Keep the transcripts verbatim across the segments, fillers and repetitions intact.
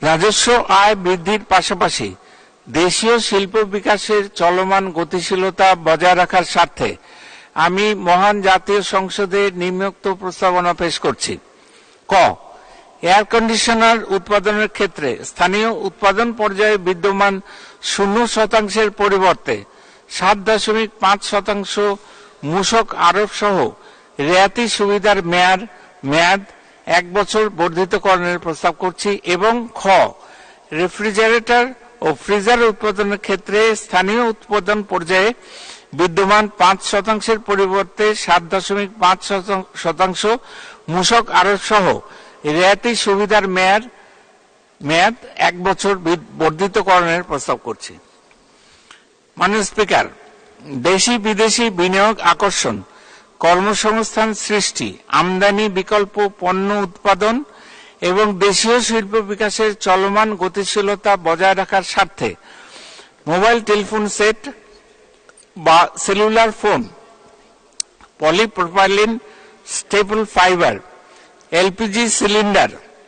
রাজস্ব আয় বৃদ্ধির পাশাপাশি দেশীয় শিল্প বিকাশের চলমান গতিশীলতা বজায় রাখার স্বার্থে আমি মহান জাতীয় সংসদে নিম্নোক্ত প্রস্তাবনা পেশ করছি। ক এয়ার কন্ডিশনার উৎপাদনের ক্ষেত্রে স্থানীয় উৎপাদন পর্যায়ে বিদ্যমান শূন্য শতাংশের পরিবর্তে সাত দশমিক পাঁচ শতাংশ মূসক আরোপ সহ রেয়াতি সুবিধার মেয়াদ মেয়াদ এক বছর বর্ধিতকরণের প্রস্তাব করছি। এবং খ রেফ্রিজারেটর ও ফ্রিজার উৎপাদনের ক্ষেত্রে স্থানীয় উৎপাদন পর্যায়ে বিদ্যমান পাঁচ শতাংশের পরিবর্তে সাত দশমিক পাঁচ শতাংশ মূসক আরোপ সহ রেয়াতি সুবিধার মেয়াদ মেয়াদ এক বছর বর্ধিতকরণের প্রস্তাব করছি। মাননীয় স্পিকার, দেশি বিদেশি বিনিয়োগ আকর্ষণ, কর্মসংস্থান সৃষ্টি, আমদানি বিকল্প পণ্য উৎপাদন এবং দেশীয় শিল্প বিকাশের চলমান গতিশীলতা বজায় রাখার স্বার্থে মোবাইল টেলিফোন সেট বা cellular phone, polypropylene staple fibre, LPG cylinder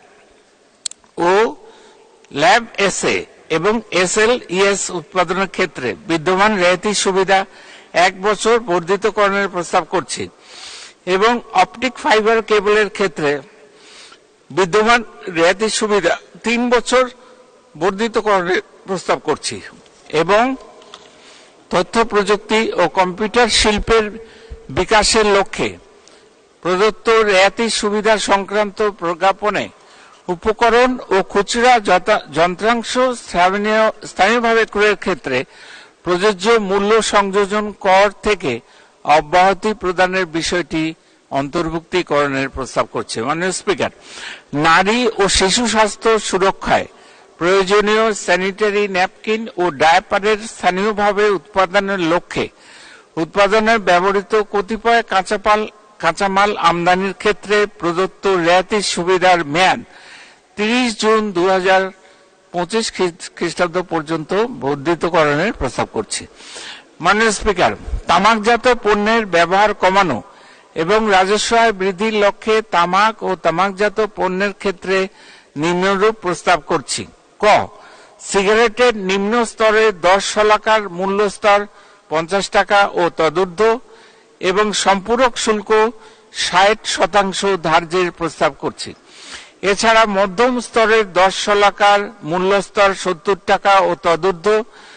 ও ল্যাব এসএ এবং এসএলইএস উৎপাদনের ক্ষেত্রে বিদ্যমান রেয়াতি সুবিধা এক বছর বর্ধিতকরণের প্রস্তাব করছি। এবং অপটিক ফাইবার কেবলের ক্ষেত্রে বিদ্যমান রেয়াতি সুবিধা তিন বছর বর্ধিতকরণের প্রস্তাব করছি। এবং তথ্য প্রযুক্তি ও কম্পিউটার শিল্পের বিকাশের লক্ষ্যে প্রদত্ত রেয়াতি সুবিধা সংক্রান্ত প্রজ্ঞাপনে উপকরণ ও খুচরা যন্ত্রাংশ স্থানীয়ভাবে ক্রয়ের ক্ষেত্রে প্রযোজ্য মূল্য সংযোজন কর থেকে অব্যাহতি প্রদানের বিষয়টি অন্তর্ভুক্তিকরণের প্রস্তাব করছে। মাননীয় স্পিকার, নারী ও শিশু স্বাস্থ্য সুরক্ষায় প্রয়োজনীয় স্যানিটারি ন্যাপকিন ও ডায়াপারের স্থানীয়ভাবে উৎপাদনের লক্ষ্যে উৎপাদনে ব্যবহৃত কতিপয় কাঁচাপাল কাঁচামাল আমদানির ক্ষেত্রে প্রদত্ত রেয়াতি সুবিধার মেয়াদ তিরিশ জুন দুই হাজার পঁচিশ খ্রিস্টাব্দ পর্যন্ত বর্ধিতকরণের প্রস্তাব করছি। মাননীয় স্পিকার, তামাকজাত পণ্যের ব্যবহার কমানো এবং রাজস্ব আয় বৃদ্ধির লক্ষ্যে তামাক ও তামাকজাত পণ্যের ক্ষেত্রে নিম্নরূপ প্রস্তাব করছি। ক সিগারেটের নিম্ন স্তরে দশ শলাকার মূল্য স্তর পঞ্চাশ টাকা ও তদূর্ধ্ব এবং সম্পূরক শুল্ক ষাট শতাংশ ধার্যের প্রস্তাব করছি। এছাড়া মধ্যম স্তরের দশ শলাকার মূল্য স্তর সত্তর টাকা ও তদূর্ধ্ব,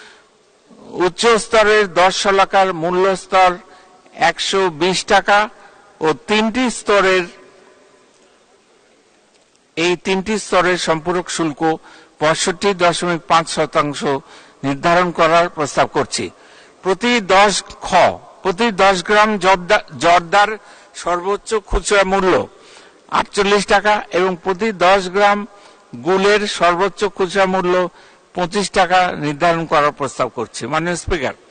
উচ্চ স্তরের দশ শলাকার মূল্য স্তর একশো বিশ টাকা ও তিনটি স্তরের এই তিনটি স্তরের সম্পূরক শুল্ক পঁয়ষট্টি দশমিক পাঁচ শতাংশ নির্ধারণ করার প্রস্তাব করছি। প্রতি দশ খ প্রতি দশ গ্রাম জর্দার সর্বোচ্চ খুচরা মূল্য আটচল্লিশ টাকা এবং প্রতি দশ গ্রাম গুলের সর্বোচ্চ খুচরা মূল্য পঁচিশ টাকা নির্ধারণ করার প্রস্তাব করছি। মাননীয় স্পিকার,